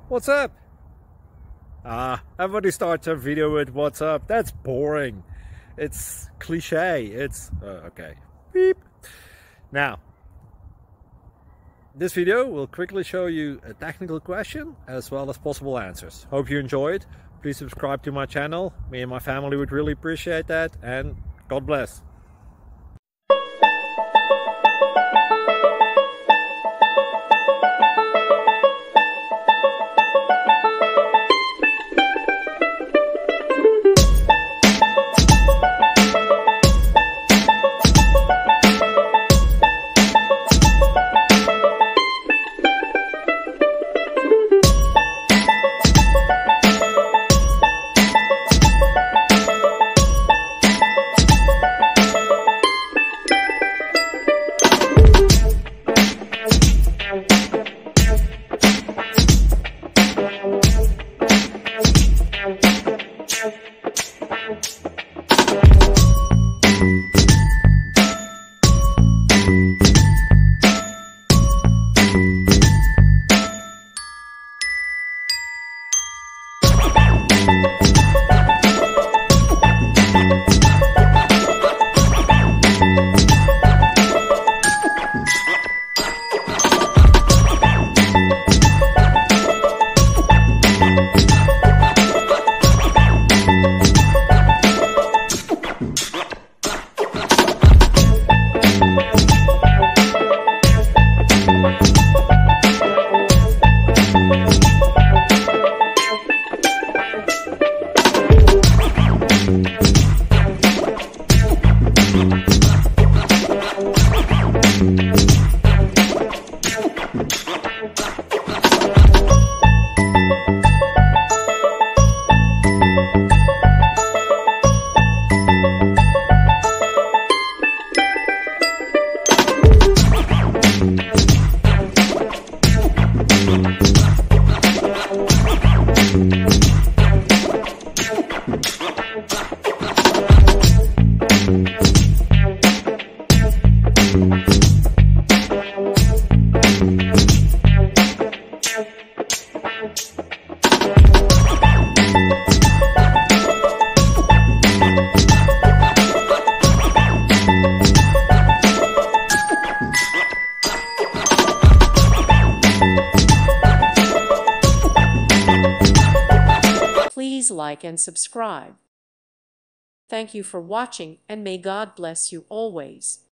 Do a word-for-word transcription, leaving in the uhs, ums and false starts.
What's up? Ah, everybody starts a video with what's up. That's boring. It's cliche. It's uh, okay. Beep. Now, this video will quickly show you a technical question as well as possible answers. Hope you enjoyed. Please subscribe to my channel. Me and my family would really appreciate that, and God bless. Please like and subscribe. Thank you for watching, and may God bless you always.